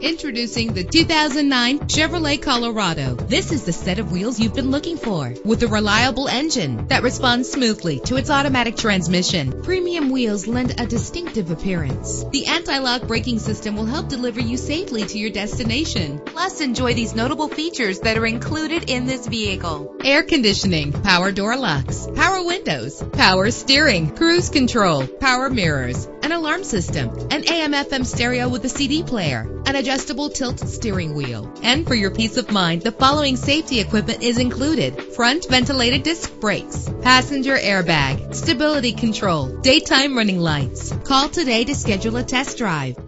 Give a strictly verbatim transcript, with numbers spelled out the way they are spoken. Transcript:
Introducing the two thousand nine Chevrolet Colorado. This is the set of wheels you've been looking for, with a reliable engine that responds smoothly to its automatic transmission. Premium wheels lend a distinctive appearance. The anti-lock braking system will help deliver you safely to your destination. Plus, enjoy these notable features that are included in this vehicle: air conditioning, power door locks, power windows, power steering, cruise control, power mirrors, an alarm system, an A M F M stereo with a C D player, an adjustable tilt steering wheel. And for your peace of mind, the following safety equipment is included: front ventilated disc brakes, passenger airbag, stability control, daytime running lights. Call today to schedule a test drive.